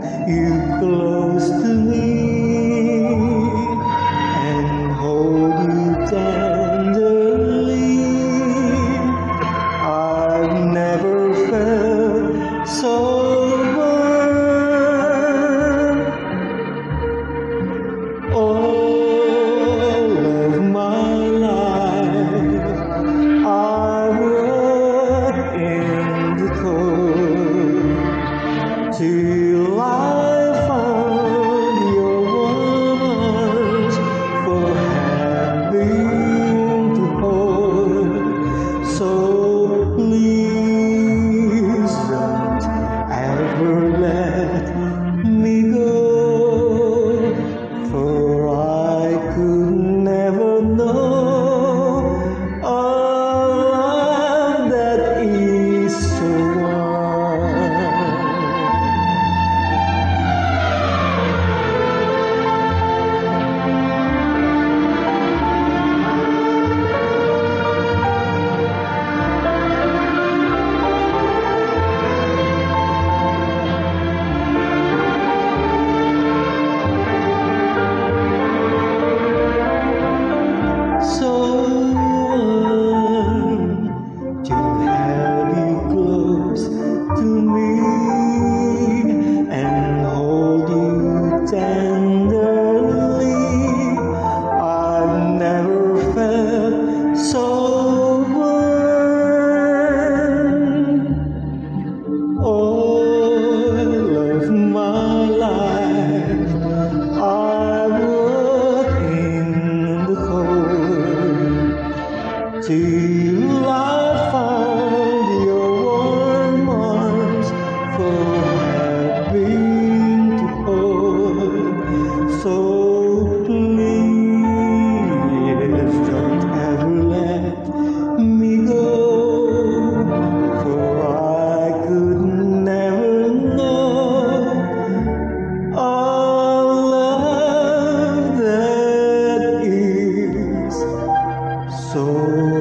you close to me and hold you tenderly. I've never felt so warm. All of my life I work in the cold till I found your arms for having to hold. So please don't ever let me go, for I could never know a love that is so warm. So to have you close to me and hold you tenderly. I've never felt so warm. All of my life I work in the cold till I found your warm arms for having to hold. So please don't ever let me go, for I could never know a love that is so